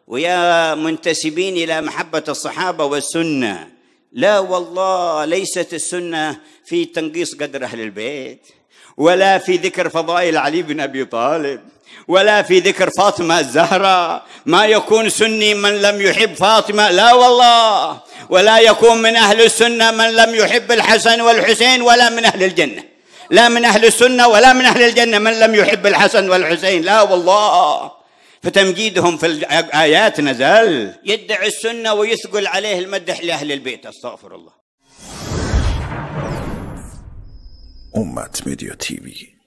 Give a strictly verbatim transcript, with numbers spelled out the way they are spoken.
ويا منتسبين إلى محبة الصحابة والسنة، لا والله، ليست السنة في تنقيص قدر أهل البيت، ولا في ذكر فضائل علي بن أبي طالب، ولا في ذكر فاطمة الزهراء. ما يكون سني من لم يحب فاطمة، لا والله، ولا يكون من أهل السنة من لم يحب الحسن والحسين، ولا من أهل الجنة، لا من أهل السنة ولا من أهل الجنة من لم يحب الحسن والحسين، لا والله. فتمجيدهم في الآيات نزل، يدعي السنة ويثقل عليه المدح لأهل البيت، استغفر الله. أمة ميديا تي في.